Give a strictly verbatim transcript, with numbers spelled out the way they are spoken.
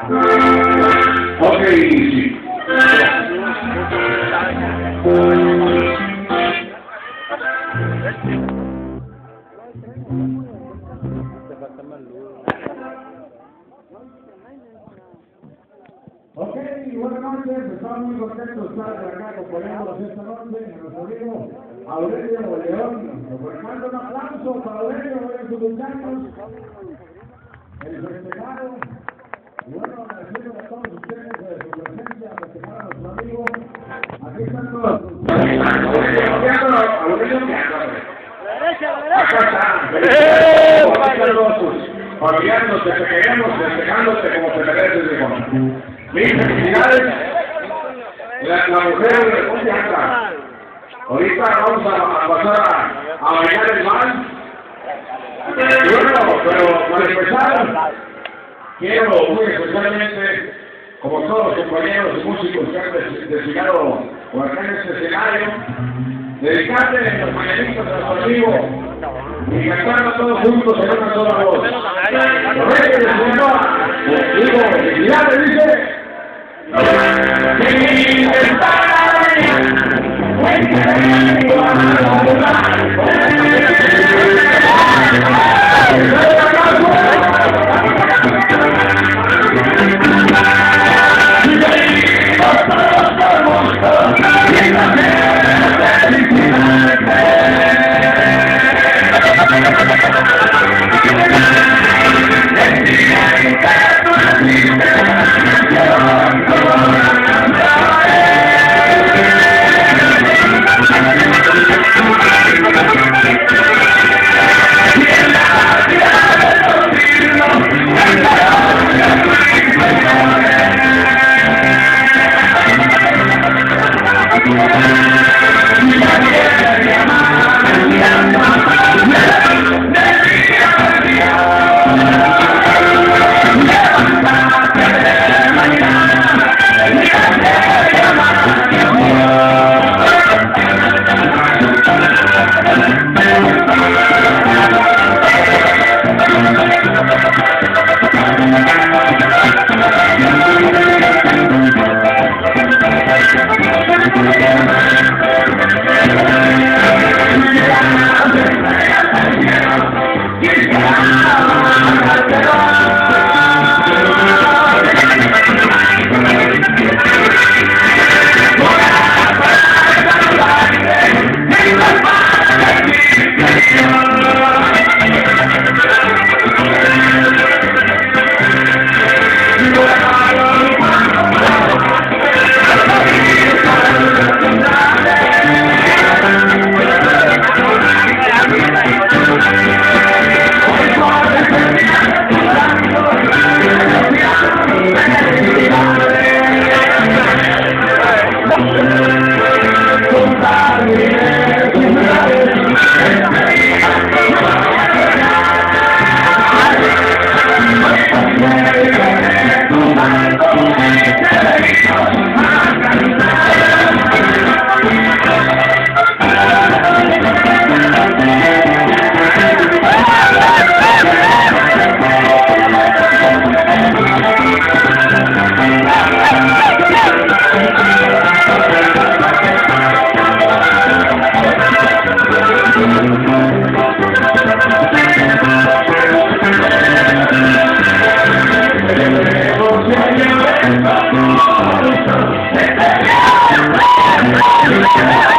Ok, sí. Ok, buenas noches, estamos muy contentos de estar acá acompañándolos esta noche a nuestro amigo Aurelio León. Ofreciendo un aplauso para Aurelio, de sus muchachos, el festejado. Y bueno, agradeciendo a todos ustedes de su presencia, festejar a nuestro amigo. Aquí están todos. Acá está. Familiarnos, que te queremos, festejándote como te mereces, hijo. Mis felicidades. La, la mujer de confianza. Ahorita vamos a, a pasar a, a bailar el mal. Y bueno, pero para empezar, quiero muy especialmente, como todos los compañeros y músicos que han desfilado por acá en este escenario, dedicarle los mañanitos a nuestro amigo y cantarlo todos juntos en una sola voz. Los reyes de Sinaloa, digo, felicidades, dice. Thank you.